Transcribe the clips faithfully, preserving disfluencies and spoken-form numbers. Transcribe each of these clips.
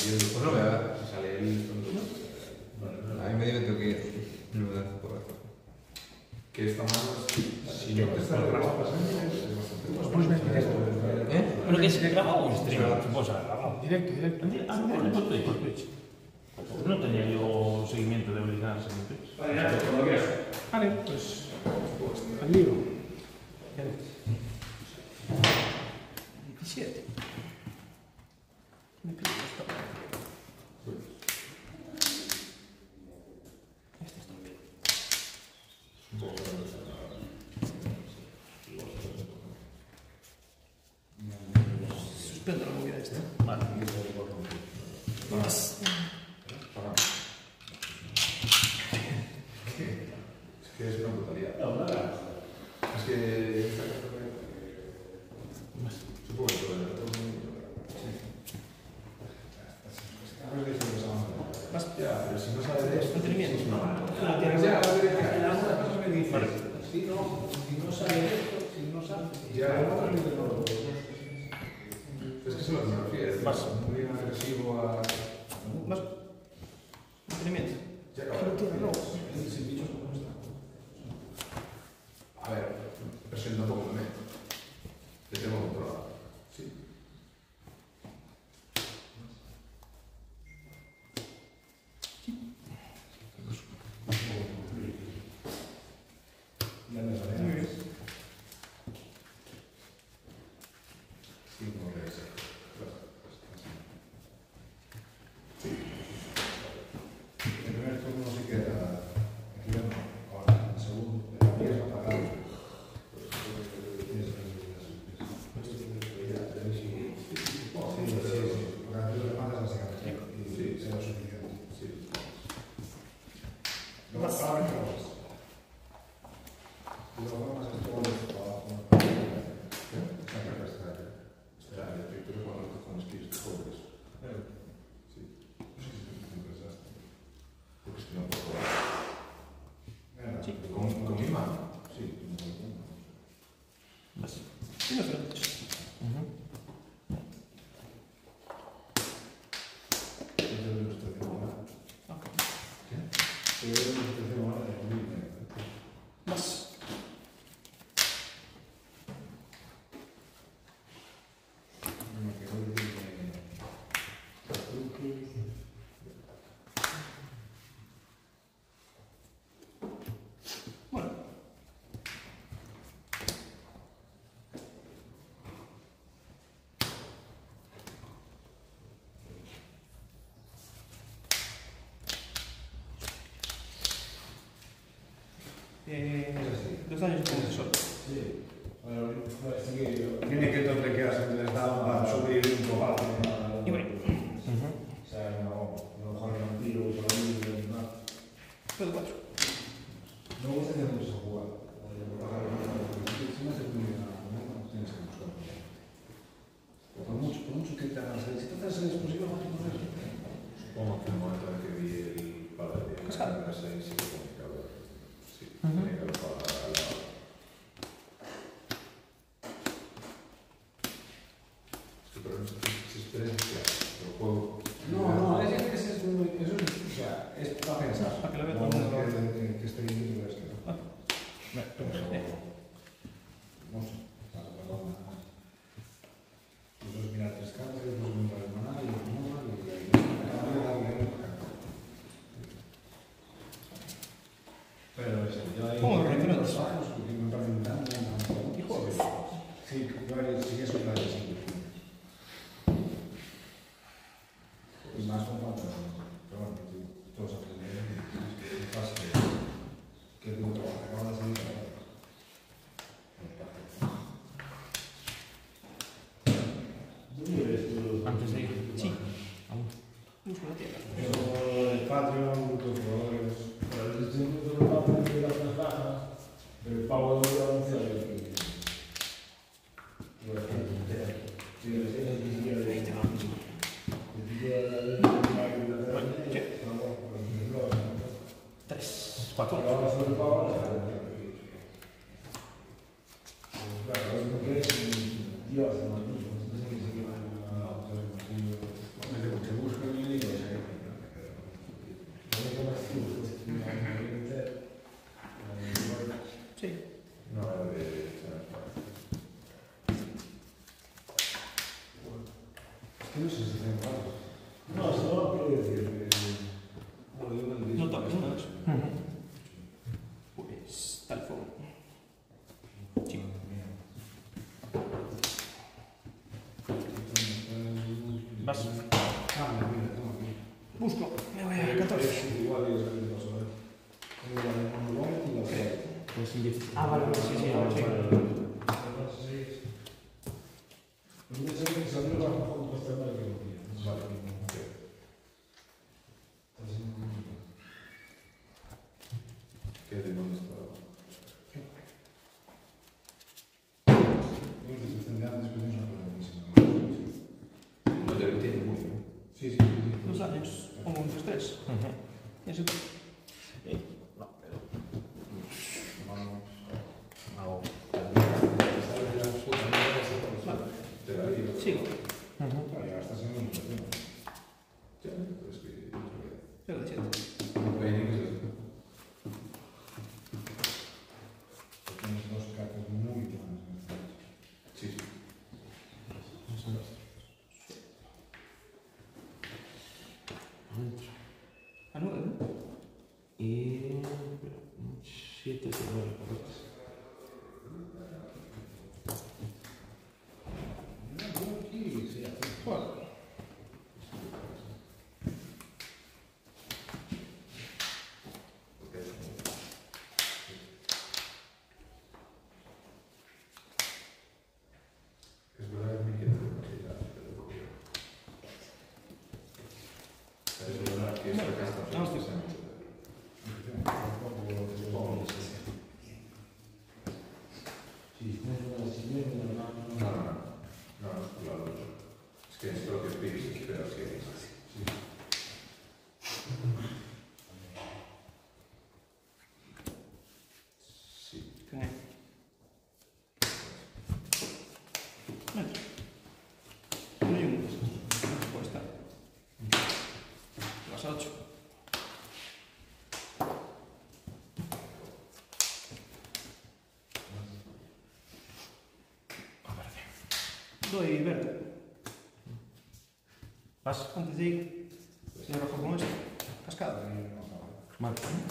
después lo voy a ver si sale el tonto. A mí me dio que tengo que ir. No me da por la cosa. Que está mal. Si no te está grabado, Pues ven directo. ¿Eh? ¿Pero que se graba o stream? Supongo que grabado. Directo, directo. Ah, no, por Twitch. Por Twitch. No tenía yo seguimiento de obligarse en Twitch. Vale, ya, cuando quieras. Vale, pues al libro. diecisiete. Me pido esto. Este está bien. Suspendo la movida esta. Vale. Más. Es que es una brutalidad. No, nada. Es que esta carta supongo que todo el rato. Más. Ya, pero si no sabe de esto. Mantenimiento. Ya, ya, me dice. Si no, si no sabe esto, si no sabe. ya, es que eso es lo que me refiero. Es Más. muy agresivo a. Más. Mantenimiento. Ya, Pero tiene no. Sin bichos, ¿cómo está? A ver, presento un poco también. Le tengo controlado. Sí. Ya me sale. Muy bien. Sí, como debe ser. El primer turno sí que era. Aquí ya no. Ahora, el segundo. El primer es apagado. Sí, sí, sí. Porque antes lo demandas básicamente. Y sea lo suficiente. Sí. Luego, ahora que lo ves. Y luego más esto con el trabajo. Espera, espera. Espera, el efecto es cuando los cojones quieres que jóvenes. Sí. Porque si no puedo. Sí. Con, con mi mano. Sí. Más. Y no frentes. Ok. Más. Bueno. Eh, dos años con el sol. Sí. Bueno, sí que tiene que tontequearse, les da para subir un poco. Y bueno. O sea, no, no dejar un tiro por ahí, no. Puedo cuatro. No me gusta hacer mucho jugar. Si no haces muy bien, no tienes que buscar. Por mucho, por mucho que te hagas, si te haces el explosivo, no te pones. Supongo que en el momento en que vi el padre de Cascada. la seis, sí que tenía que haber. Sí, tenía que haber para al lado. Sí, pero no sé si esperes que el juego. No, no, es, es, es, muy- eso es, o sea, es para pensar. Para que lo vea No, todo el mundo. que, que, que esté bien y esto, ¿no? Ah. Pero, no sé, para perdón, eso es mirar tres cartas, y después mirar el maná, y el maná, y y- cada vez darle un carta. Pero eso, yo ahí... ¿Cómo lo tengo referentes? los ojos, porque me parecen tan, tan, tan- ¿Y juegos? Sí, yo ahí sí eso es la de siempre. Y más con cuanto, pero bueno, digo, todos aprenden, es fácil, que es muy trabajo, acaba de salir ahora. Antes de ir. Sí. Aún. Busco la tierra. Yo, el Patreon, muchos jugadores, pero el distributo de los Patreon de las más bajas, el pago de la anuncia de que... Sí, el seis ni siquiera de... Ni siquiera de... Tres. Cuatro. Ahora solo el pago, claro, no quieres Dios, no, no sé qué se llama. No, que buscan Vas. Ah, mira, mira, toma aquí. Busco. Me voy a catorce. Es igual, es el que pasó, ¿eh? Tengo la de Monolón y la de... Pues en diez. Ah, vale, vale, sí, sí, ahora sí. Los meses que salió la mejor puesta de la que lo pilla. Vale, ok. Está siendo muy bien. ¿Qué demonios está? Yo desde este día después de una buenísima. No te lo entiendo muy bien. Sí, sí, sí. Dos años. Como un tres tres. Y eso. No, pero. Vamos. Hago. Vale. Te la digo. Sigo. Claro, ya está siendo muy bien. Ya, pero es que... Pego de siete. Training es eso. Tienes dos cartas muy buenas. Sí, sí. A nueve, ¿no? Y. siete, nueve, correcto. Aquí, sí, aquí. Joder. Porque es como... Es verdad que me queda demasiado, pero... Es verdad que esta casa No, estoy se seguro. Sí, no, no, sí, no, no, no, No, no, no. No, no, claro. Es que es lo que pides, pero que... Sí. Sí. Genial. Metro. No hay un. No puede estar. Las ocho. Doy verde. Vas. Antes de ir, si no rojo con esto. Cascada. Vale.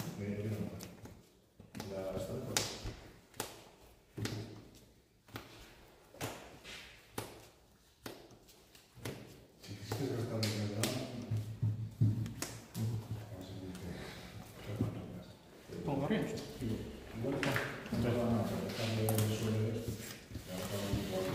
La estampa. Si quisiste gastar el verano, así que... Pongo corrientes. Igual está. No va a dejarle el suelo de esto. Ya lo acabo de igual.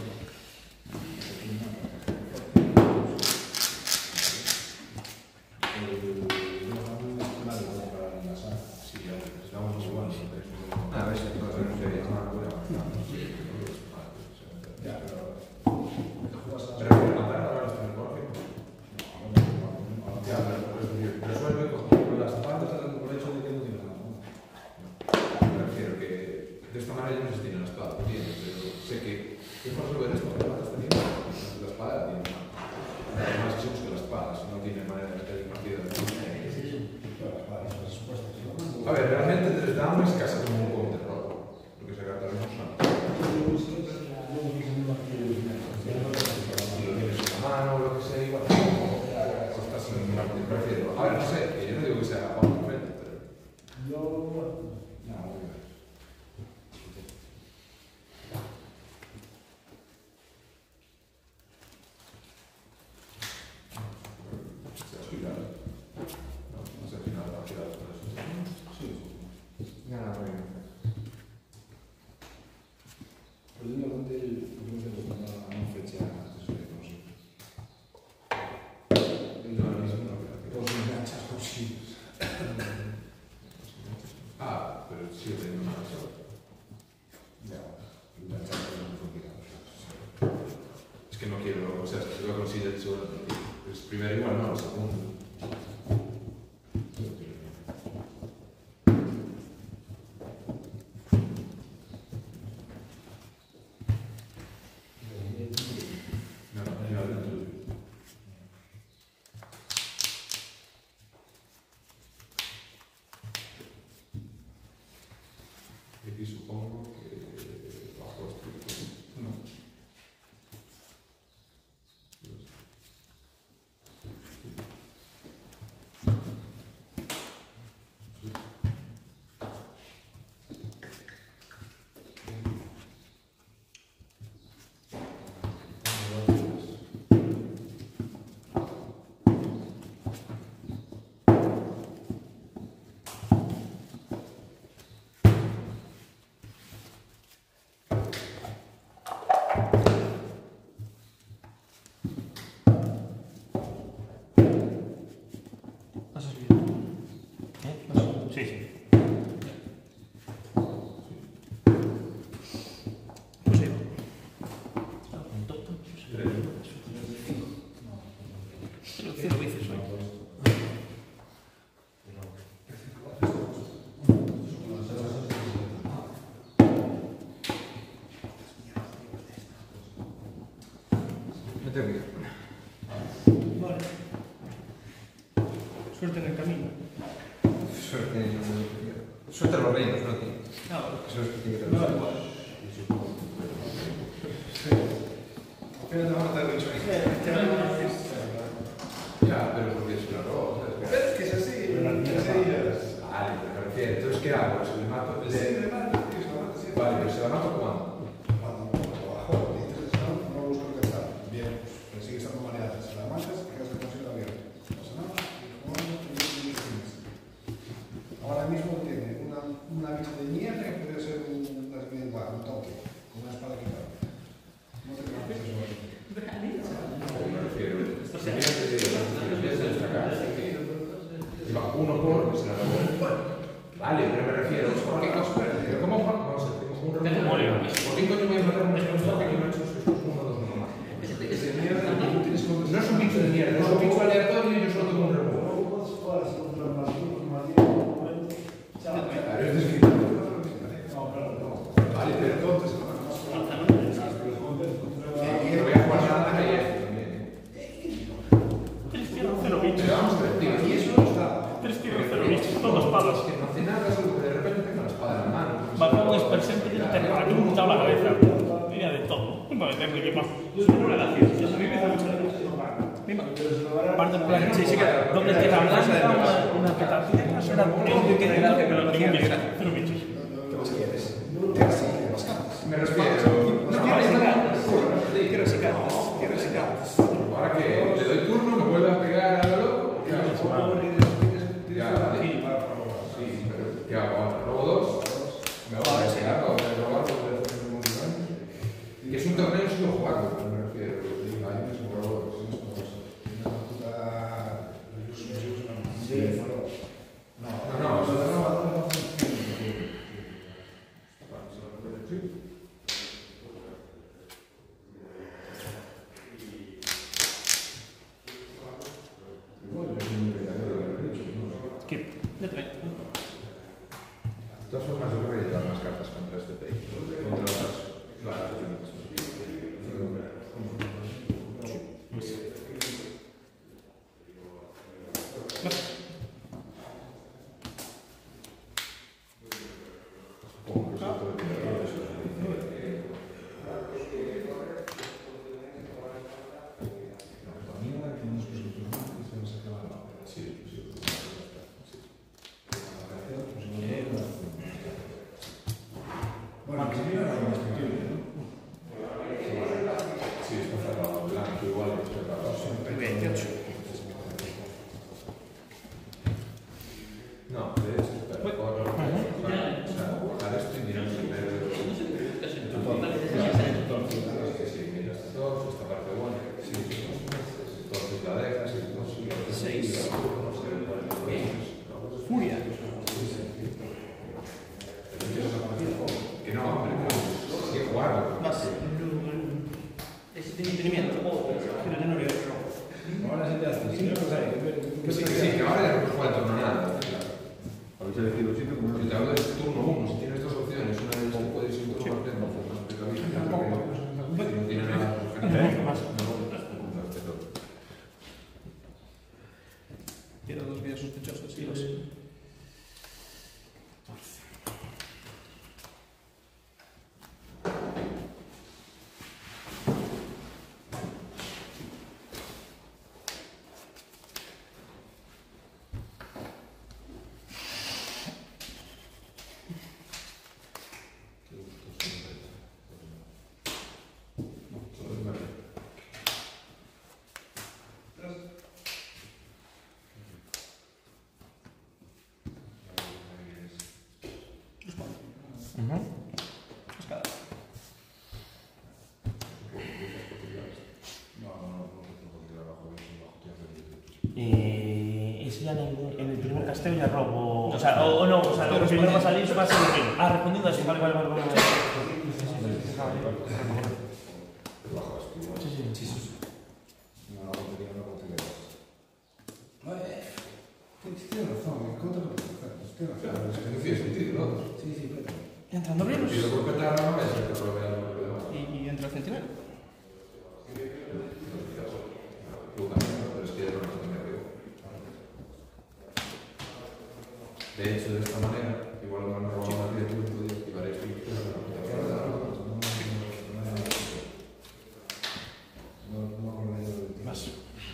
Ah, ves, entonces no sería una locura. Ya, pero... Pero que matar ahora está en el colegio. Ya, pero resuelve con las Aparte está dando por hecho de que no tiene nada. Me refiero que de esta manera ya no se tiene la espada, ¿entiendes? Pero sé que es por resolver esto, que matas teniendo la espada la tiene mal. Además, si busca la espada, si no tiene manera de tener partida de a ver, realmente tres damas es casi como un juego de rol, porque se carta bien usando. Si lo tienes en la mano o lo que sea, igual. O estás en una partida, prefiero. A ver, no sé, que yo no digo que sea para un frente, pero... Yo... No, muy bien. Se ha girado. No, no se ha girado, ha girado por eso. Sí. Nada, muy bien. Pues yo no tengo una fecha antes de que no sé. No, no, eso no, pero- Dos enganchas posibles. Ah, pero sí, tengo una cosa. Ya, enganchar es muy complicado. Es que no quiero, o sea, si lo consigo el segundo, pues primero igual no, el segundo. No, no, no, no, no. Y aquí supongo que bajo esto. No. Sí, sí. Pues sí. Cero veces hoy. Mete aquí. Vale. Suerte en el camino. Suerte, suerte a los reinos, no a ti. Ah, vale. Eso es que tiene que No, tener. igual. Apenas te van a estar dicho ahí. Ya, pero porque es una roba. Es que es así. Vale, pero me refiero. Entonces, ¿qué hago? ¿Se le mato? Sí, Le- de mal, tío, se la mata siempre. Vale, pero ¿se la mato cuándo? Cuando abajo dices estado, no busco que está. Bien, pero sigue estando mareada. Si la matas, te quedas con la abierta. No pasa nada. Y jugando, y y- y- y- ahora mismo tiene una, una bicha de mierda que puede ser un, un, un toque, con una espada quitada. No te preocupes, eso va a ser. Me refiero. Si miras de los días de destacar, que lleva uno por, se la robó. Vale, pero me refiero. ¿Por qué cosa? Pero ¿cómo Juan? Vamos a ver, tengo un remorio. ¿Por qué coño voy a matar a un desconocido que no ha hecho estos uno, dos, uno más? Ese mierda no tienes que No es un bicho de mierda, es un bicho aleatorio y yo solo tengo un remorio. Claro, es descriptivo. Vale, pero entonces. No voy a jugar nada de ayer también. Cero bichos. Pero vamos a ver, tío, y eso está. Tres tiros, cero bichos. Todo espadas. Es que no hace nada, solo que de repente tengo la espada en la mano. Va con un expresente de la terra, que me ha la cabeza. Mira de todo. Vale, tengo que llevar. Solo relaciones. A mí me da mucha gracia. Mira, aparte en plan, sí, sí que donde te la blanca, una, una petardilla, una sola, que que te gracia, pero ningún bicho. Cero bichos. Me refiero. No quieres nada. Tierras y cartas. Tierras y cartas. Ahora que le doy turno, me vuelve a pegar a lo loco. ¿Qué hago? Ya, vale. Sí, pero ¿qué hago ahora? ¿Robo dos? ¿Me voy a desear o voy a robar? Que es un torneo solo jugando, pero me refiero. Hay unos jugadores. No, no, eso no. ¿Qué? De treinta. De todas formas, yo creo que voy a llevar más cartas contra este país. Contra otras. Las Supongo que es todo el Sí, sí. Bueno, que se mira la perspectiva, ¿no? Sí, está cerrado. Blanco igual que está cerrado. El veintiocho. No, de hecho, espera. Por... O sea, ahora estoy mirando el medio. Sí, mira, esta dos, esta parte buena. Sí, entonces la dejas y entonces... Seis. Furia. Furia. Que no, hombre, que hay que jugarlo. Más. Entretenimiento. Pero ya no veo. Ahora sí te haces. Sí, no sé. Que sí, que sí, que ahora ya no puedes jugar el turno nada. Habéis elegido sitio como Si te hablo de turno uno, si tienes dos opciones, una de ellas te puedes ir un poco más lento, pues más precavido, porque no tiene nada Más. Quiero dos vías sospechosas y los... Escada. Eh, ese ya en el, en el primer casteo ya robo. O sea, o, o no, o sea, lo que primero va a salir va a ser el primero. Ah, respondiendo así, vale, vale, vale. vale. Sí, sí, sí. sí. No, no, no, no, no, tienes razón, me encuentro perfecto. Tienes razón. Es que no tiene sentido, ¿no? Sí, sí, pero. Entrando bien. Si lo puedo petar a la mesa, que lo vea lo que demás. Y, y entra el centinela. Pero es que ya no lo tenía que. De hecho, de esta manera, igual me han robado una criatura y podía activar esto y que No, no con la idea de Más.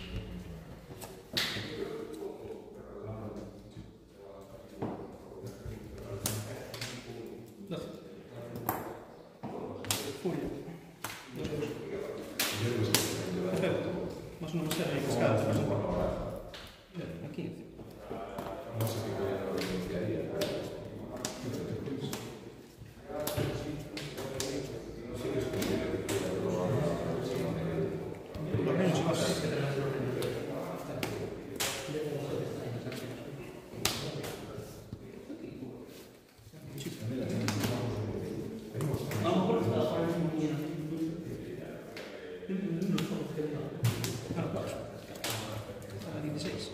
doce. Furia. Más uno más cero y cascada. A quince. no sé qué voy a renunciaría. Sí que es posible que quiera probar Por lo menos cosas que tenemos. dieciséis.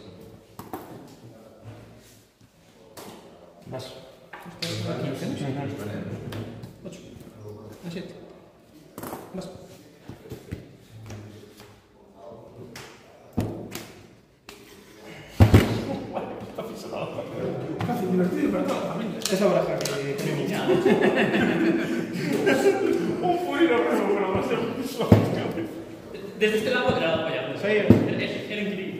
Más. quince, ¿no? ocho. A siete. Más. Fácil, divertido para toda la familia. Esa baraja que, que me gusta. Un fuero, pero va a ser un piso. Desde este lado era apoyado. Sí. Era era increíble.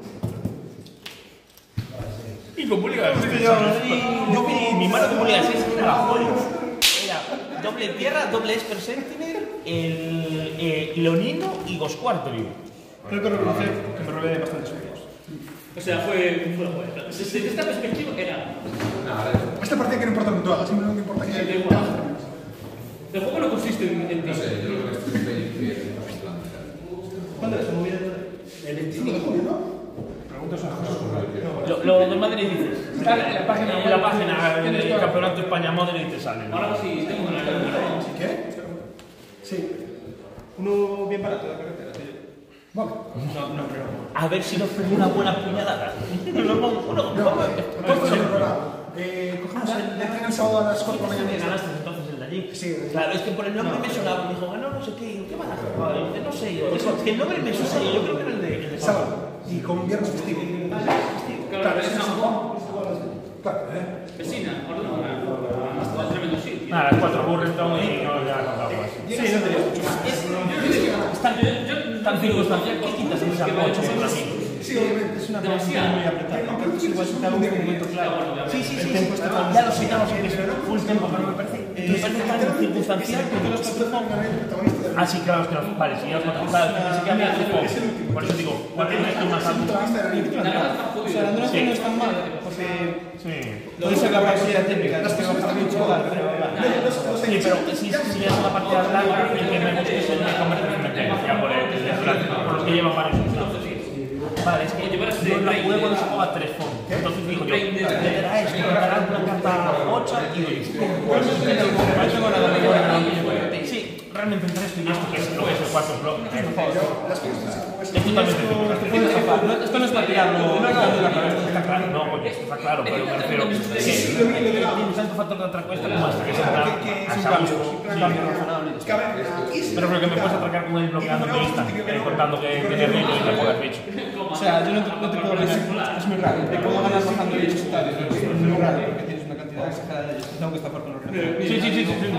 Y como liga de seis, yo vi mi mano como liga de seis era la joya. Era doble tierra, doble Esper Sentinel, el eh, Leonino y Ghost Quarterly. Tengo que reconocer que me robé bastantes juegos. O sea, fue fue bueno. Desde esta perspectiva era. Esta partida que no importa lo que tú hagas, simplemente importa que Da igual. El juego no consiste en, en ti. No sé, yo lo que estoy viendo es que es plan de tal. ¿Cuándo se movía? el veinticinco de junio, ¿no? Preguntas a Jesús. Lo, lo de Madrid dices. Está en la página. En la página del Campeonato España Madrid te sale. ¿no? Ahora sí, tengo una cámara. ¿Qué? Sí. Uno bien barato de la carretera. Sí. Vale. No, no, pero. A ver si nos pega una buena puñalada. Uno, uno, No, ¿cuánto se lo Eh, cogemos el de tren el sábado a las cuatro de la ¿Qué mañana. ganaste entonces el de allí? Sí. Claro, es que por el nombre me sonaba. Me dijo, ganó no sé qué. Y yo, ¿qué van a jugar? Y dice, no sé. Yo, es que el nombre me suena. Yo creo que era el de, el de Sábado. Y con viernes festivo. Claro, es San Juan. Claro, ¿eh? Vecina, ordena. Hasta el tremendo sitio. Nada, las cuatro Burlington y no ya no acabo así. Sí, no tenías mucho más. Es tan, tan circunstancial que quitas en esa coche por así. Sí, obviamente. Es una pregunta muy apretada. Entonces, igual si te hago un momento claro. Sí, sí, sí. El tempo está Ya lo citamos en eso, ¿no? Full tempo, pero me parece, me parece tan circunstancial que Porque los protagonistas. Ah, sí, claro, es que no. Vale, si ya os mato. Claro, es que había tipo. Por eso digo, ¿cuál es el más alto? O sea, la Android no es tan mal, porque Sí. puede ser la partida técnica, las que bajar mucho jugar, pero Sí, pero si, si es una partida larga, el que me gusta es el de convertirme en ya por el que es por los que llevan varios usos. Vale, es que yo la jugué cuando se juega tres fondos. Entonces digo yo, era esto, era una carta ocho y no tengo nada de bueno. sí, realmente entre esto y esto, que es lo que es el cuarto bloque, es Esto, totalmente esto puede escapar. No, esto no es para tirarlo. está claro, no, coño, esto está claro, pero me refiero que tiene tanto factor de atraco esta como hasta que se entra a Saúl. Pero creo que me puedes atracar con él bloqueando mi lista, eh, contando que tiene reino y te juegas bicho. O sea, yo no te, no te puedo ganar. Es muy raro. Te puedo ganar bajando bichos y tal. Es muy raro porque tienes una cantidad exagerada de ellos. Tengo que estar por los retos. Sí, sí, sí, sí, sí.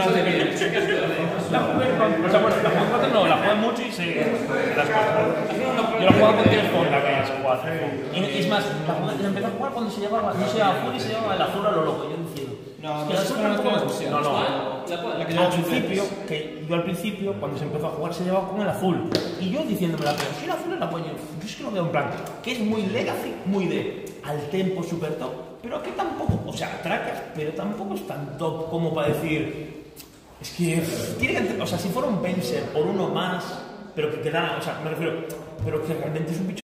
La jugué con, o sea, bueno, la jugué con cuatro, no, la jugué mucho y sé las cosas. Yo la jugaba con tres con la que se jugaba. Y es más, la, jugué, la empecé a jugar cuando se llevaba, no se llevaba full y se llevaba el azul a lo loco, yo diciendo. No, que pero es una no, versión. no, no. La que Al principio, que yo al principio, cuando se empezó a jugar, se llevaba con el azul. Y yo diciéndome la pero si el azul es la polla, yo es que lo veo en plan, que es muy legacy, muy de al tempo, super top, pero que tampoco, o sea, atracas, pero tampoco es tan top como para decir, es que tiene que, o sea, si fuera un Venser por uno más, pero que queda, o sea, me refiero, pero que realmente es un bicho